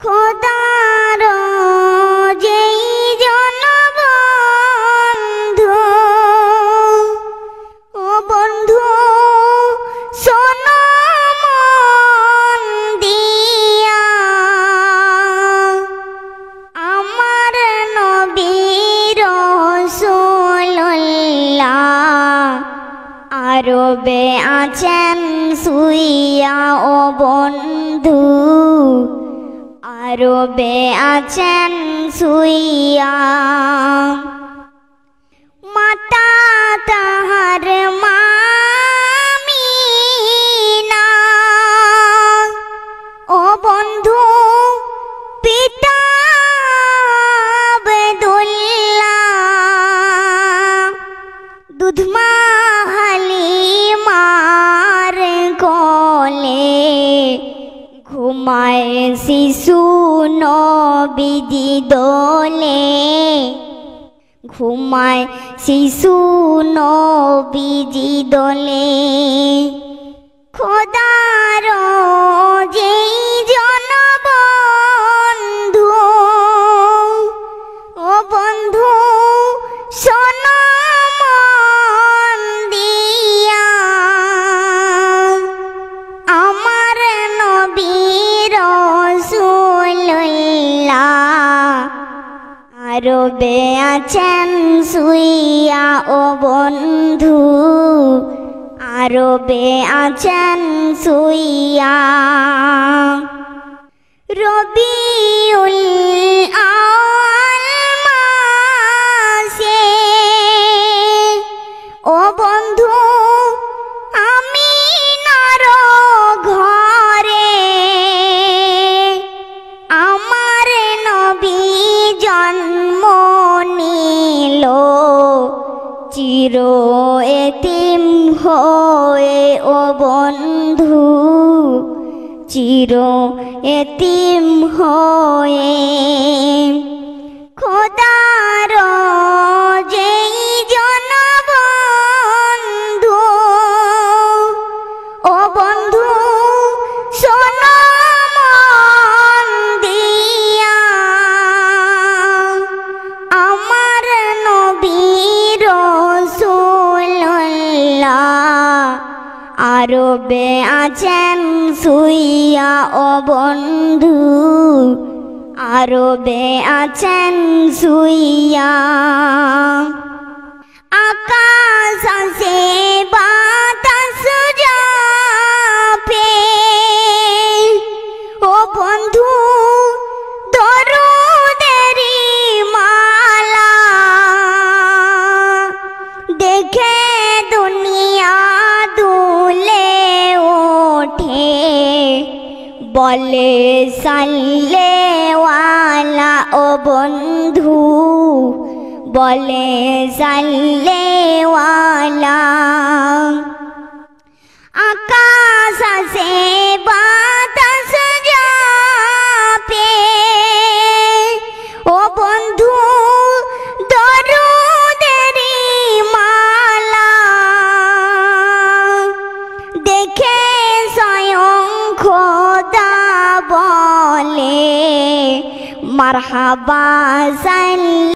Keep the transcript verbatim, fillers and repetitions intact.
খোদার যেই জনবন্ধু ও বন্ধু শোনো মন দিয়া আমার নবী রাসূলুল্লাহ আরবে আছেন শুইয়া ও বন্ধু আরবে আছেন শুইয়া মাতা তাহার মামিনা ও বন্ধু পিতা আব্দুল্লাহ দুধমা হালিমার কোলে ঘুমায় শিশু নবীজি দোলে ঘুমায় শিশু নবীজি দোলে খোদার যেই জনবন্ধু ও বন্ধু শোনো মন দিয়া আমার নবী রাসূলুল্লাহ আরবে আছেন শুইয়া ও বন্ধু আরবে আছেন শুইয়া রবিউল আউয়াল মাসে ও বন্ধু আমিনার ঘরে আমার নবী জন্ম নিল চির এতিম হয়ে ও বন্ধু চির এতিম হয়ে খোদার যেই জনবন্ধু ও বন্ধু শোনো মন দিয়া আমার নবী রাসূলুল্লাহ আরবে আছেন শুইয়া ও বন্ধু আরবে আছেন শুইয়া আকাশ আছে বাতাস যাবে ও বন্ধু দরুদেরি মালা দেখে দুনিয়া দুলে ওঠে বলে সাল্লেওয়ালা ও বন্ধু বলে সাল্লেওয়ালা আকাশ আছে বাতাস যাবে ও বন্ধু দরুদেরি মালা দেখে স্বয়ং খোদা বলে মারহাবা সাল্লাল্লাহু